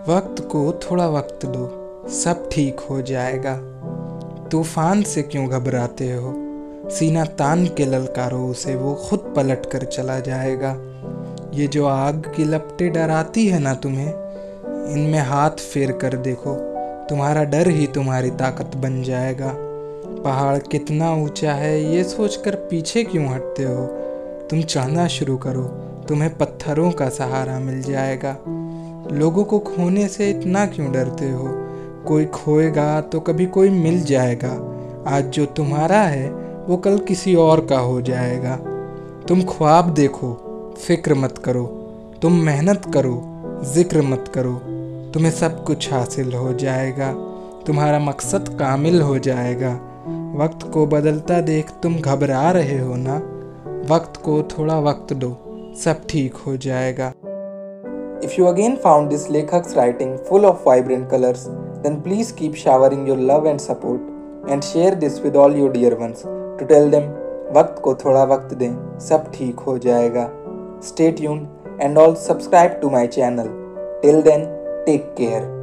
वक्त को थोड़ा वक्त दो, सब ठीक हो जाएगा। तूफान से क्यों घबराते हो, सीना तान के ललकारो उसे, वो खुद पलट कर चला जाएगा। ये जो आग की लपटें डराती है ना तुम्हें, इनमें हाथ फेर कर देखो, तुम्हारा डर ही तुम्हारी ताकत बन जाएगा। पहाड़ कितना ऊंचा है ये सोचकर पीछे क्यों हटते हो, तुम चढ़ना शुरू करो, तुम्हें पत्थरों का सहारा मिल जाएगा। लोगों को खोने से इतना क्यों डरते हो, कोई खोएगा तो कभी कोई मिल जाएगा। आज जो तुम्हारा है वो कल किसी और का हो जाएगा। तुम ख्वाब देखो, फिक्र मत करो, तुम मेहनत करो, जिक्र मत करो, तुम्हें सब कुछ हासिल हो जाएगा। तुम्हारा मकसद कामिल हो जाएगा। वक्त को बदलता देख तुम घबरा रहे हो ना, वक्त को थोड़ा वक्त दो, सब ठीक हो जाएगा। If you again found this Lekhak's writing full of vibrant colors, then please keep showering your love and support and share this with all your dear ones to tell them वक्त को थोड़ा वक्त दें, सब ठीक हो जाएगा। Stay tuned and all subscribe to my channel. Till then, take care.